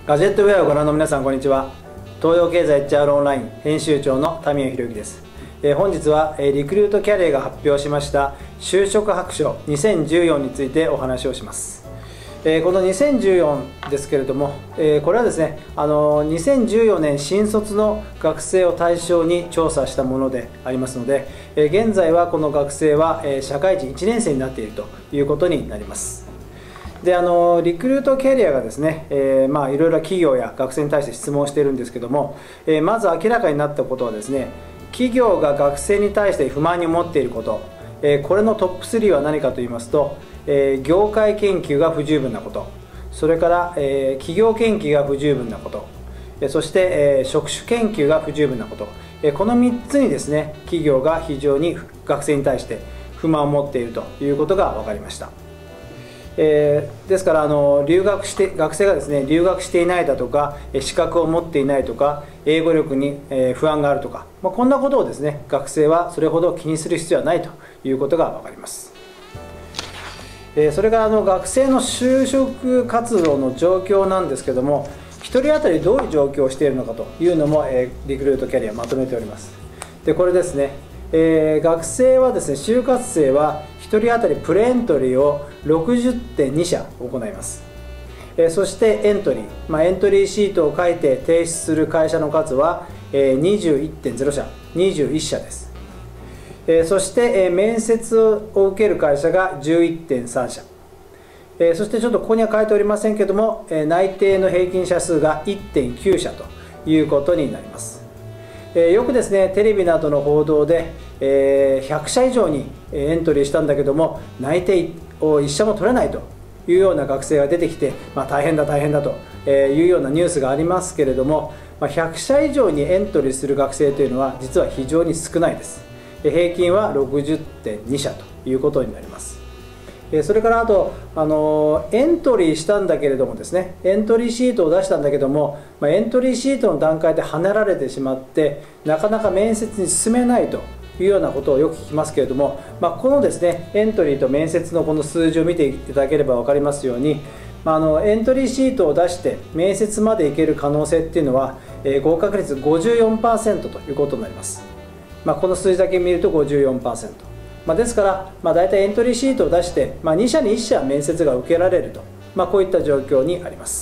ガジェットウェアをご覧の皆さん、こんにちは。東洋経済 HR オンライン編集長の田宮宏之です。本日はリクルートキャリアが発表しました就職白書2014についてお話をします。この2014ですけれども、これはですね、2014年新卒の学生を対象に調査したものでありますので、現在はこの学生は社会人1年生になっているということになります。でリクルートキャリアがですね、いろいろ企業や学生に対して質問しているんですけども、まず明らかになったことはですね、企業が学生に対して不満に思っていること、これのトップ3は何かと言いますと、業界研究が不十分なこと、それから、企業研究が不十分なこと、そして、職種研究が不十分なこと、この3つにですね、企業が非常に学生に対して不満を持っているということが分かりました。ですから学生がですね、留学していないだとか資格を持っていないとか英語力に不安があるとか、こんなことをですね、学生はそれほど気にする必要はないということが分かります。それから学生の就職活動の状況なんですけども、1人当たりどういう状況をしているのかというのもリクルートキャリアまとめております。でこれですね、学生はですね、就活生は1人当たりプレエントリーを 60.2 社行います。そしてエントリー、エントリーシートを書いて提出する会社の数は 21.0 社、21社です。そして面接を受ける会社が 11.3 社、そしてちょっとここには書いておりませんけども、内定の平均社数が 1.9 社ということになります。よくですね、テレビなどの報道で100社以上にエントリーしたんだけども内定を1社も取れないというような学生が出てきて、大変だ大変だというようなニュースがありますけれども、100社以上にエントリーする学生というのは実は非常に少ないです。平均は 60.2 社ということになります。それからあとエントリーしたんだけれどもですね、エントリーシートを出したんだけども、エントリーシートの段階ではねられてしまってなかなか面接に進めないというようなことをよく聞きますけれども、このですね、エントリーと面接のこの数字を見ていただければ分かりますように、エントリーシートを出して面接までいける可能性っていうのは、合格率 54% ということになります。この数字だけ見ると 54%。ですから、大体エントリーシートを出して、2社に1社面接が受けられると、こういった状況にあります。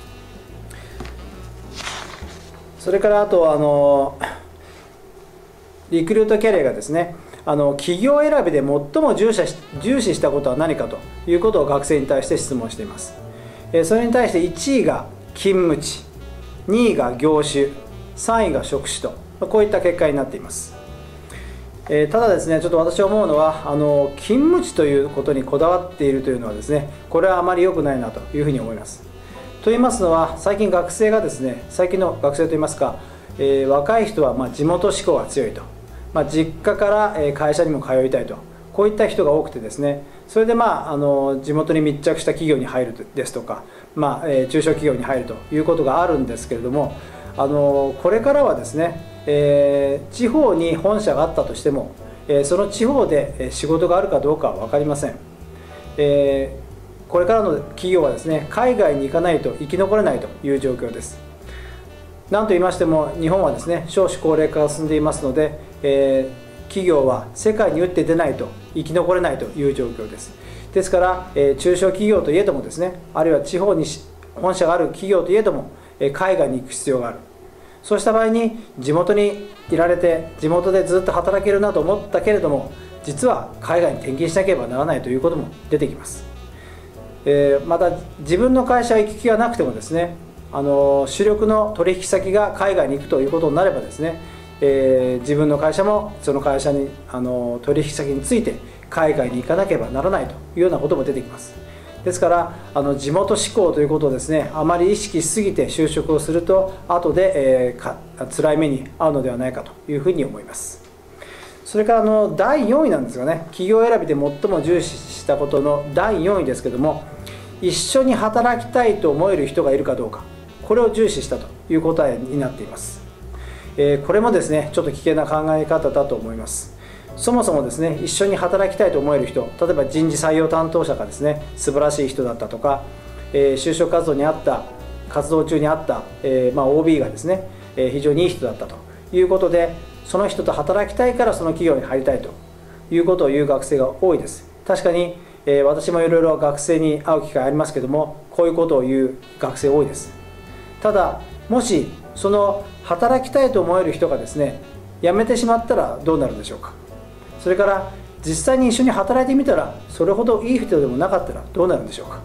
それからあとリクルートキャリアがですね、企業選びで最も重視したことは何かということを学生に対して質問しています。それに対して1位が勤務地、2位が業種、3位が職種と、こういった結果になっています。ただですね、ちょっと私は思うのは勤務地ということにこだわっているというのはですね、これはあまり良くないなというふうに思います。と言いますのは、最近学生がですね、最近の学生といいますか、若い人は地元志向が強いと、実家から会社にも通いたいと、こういった人が多くてですね、それで地元に密着した企業に入るですとか、中小企業に入るということがあるんですけれども、これからはですね、地方に本社があったとしても、その地方で仕事があるかどうかは分かりません。これからの企業はですね、海外に行かないと生き残れないという状況です。なんと言いましても日本はですね、少子高齢化が進んでいますので、企業は世界に打って出ないと生き残れないという状況です。ですから、中小企業といえどもですね、あるいは地方に本社がある企業といえども海外に行く必要がある。そうした場合に地元にいられて地元でずっと働けるなと思ったけれども、実は海外に転勤しなければならないということも出てきます。また自分の会社は行く気がなくてもですね、主力の取引先が海外に行くということになればですね、自分の会社もその会社に取引先について海外に行かなければならないというようなことも出てきます。ですから地元志向ということをですね、あまり意識しすぎて就職をすると後で、辛い目に遭うのではないかというふうに思います。それから第4位なんですがね、企業選びで最も重視したことの第4位ですけども、一緒に働きたいと思える人がいるかどうか、これを重視したという答えになっています。これもですね、ちょっと危険な考え方だと思います。そもそもですね、一緒に働きたいと思える人、例えば人事採用担当者がですね、素晴らしい人だったとか、就職活動に合った活動中にあった、OB がですね、非常にいい人だったということで、その人と働きたいからその企業に入りたいということを言う学生が多いです。確かに、私もいろいろ学生に会う機会ありますけども、こういうことを言う学生多いです。ただ、もしその働きたいと思える人がですね、辞めてしまったらどうなるんでしょうか。それから実際に一緒に働いてみたら、それほどいい人でもなかったらどうなるんでしょうか。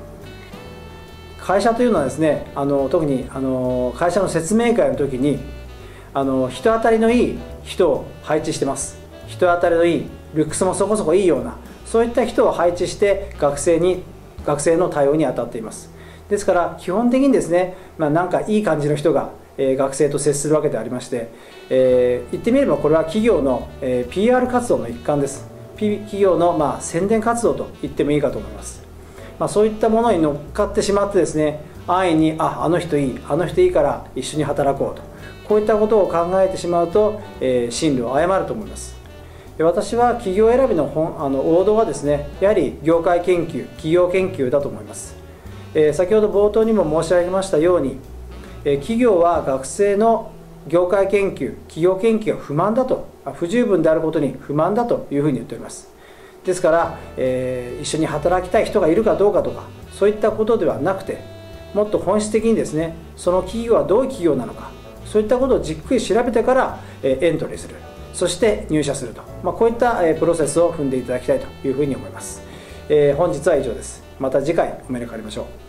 会社というのはですね、特に会社の説明会の時に人当たりのいい人を配置してます。人当たりのいい、ルックスもそこそこいいような、そういった人を配置して学生の対応に当たっています。ですから基本的にですね、なんかいい感じの人が学生と接するわけでありまして、言ってみればこれは企業の PR 活動の一環です。企業の宣伝活動と言ってもいいかと思います。そういったものに乗っかってしまってですね、安易にあの人いい、あの人いいから一緒に働こうと、こういったことを考えてしまうと、進路を誤ると思います。私は企業選びの王道はですね、やはり業界研究、企業研究だと思います。先ほど冒頭にも申し上げましたように、企業は学生の業界研究、企業研究が不十分であることに不満だというふうに言っております。ですから、一緒に働きたい人がいるかどうかとか、そういったことではなくて、もっと本質的にですね、その企業はどういう企業なのか、そういったことをじっくり調べてからエントリーする、そして入社すると、こういったプロセスを踏んでいただきたいというふうに思います。本日は以上です。また次回お目にかかりましょう。